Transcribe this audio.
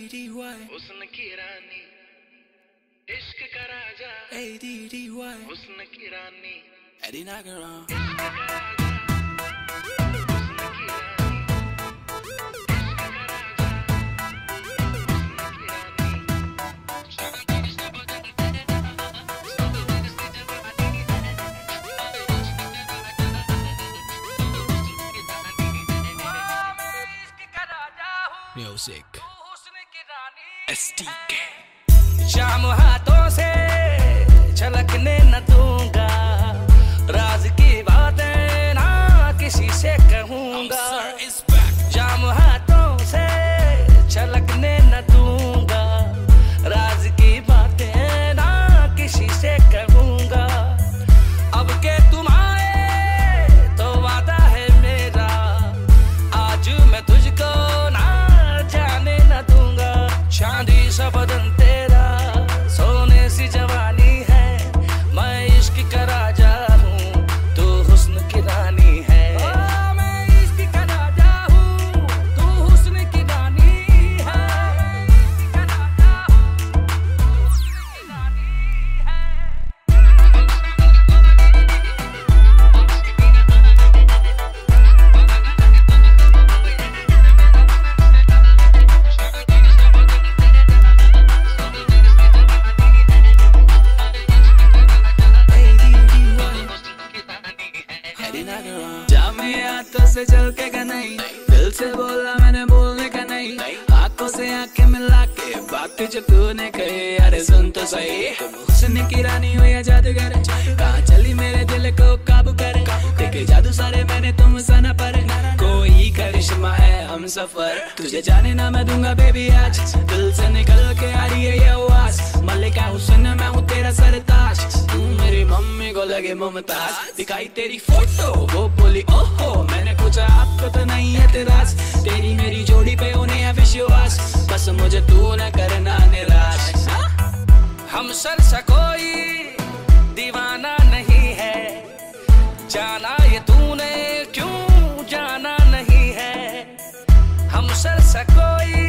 हुस्न की रानी, इश्क का राजा, हुस्न की रानी, Eddie Nagaran. इश्क का राजा, हुस्न की रानी, इश्क का राजा, हुस्न की रानी। Music. STK. शाम हाथों से छलकने न दूंगा, राज की बातें ना किसी से कहूंगा। शाम हाथों से छलकने न दूंगा, राज की बातें ना किसी से कहूंगा। अब के तुम आए तो वादा है मेरा, आज मैं तुझको ना जाने न दूंगा। चांदी सा बदन तेरा, सोने सी जवानी है, मैं इश्क का राजा हूँ, तू हुस्न की रानी है। मैं इश्क का राजा हूँ, तू हुस्न की रानी है। इश्क का राजा हूँ, तू हुस्न की रानी है। Eddie Nagaran. जा मेरे हाथों से चल के का नहीं, दिल से बोला मैंने बोलने का नहीं, आंखों से आंखें मिला के बात जो तूने कही, अरे सुन तो सही। हुस्न की रानी हो या जादूगर, कहाँ चली मेरे दिल को काबू करे, देखे जादू सारे मैंने तुम सना पर, कोई करिश्मा है हम सफर, तुझे जाने ना मैं दूंगा बेबी आज, दिल से निकल के आ रही है ये आवाज, मल्लिका हुस्न मैं हूँ तेरा सरताज, तू मेरी मम्मी को लगे मुमताज, दिखाई तेरी फोटो वो बोली ओहो, मैंने पूछा आपको तो नहीं है तेराज, तेरी मेरी जोड़ी पे उन्हें है विश्वास, बस मुझे तू न करना निराश। हम सर सा कोई दीवाना नहीं है, जाना ये तूने क्यों जाना नहीं है, हम सर सा कोई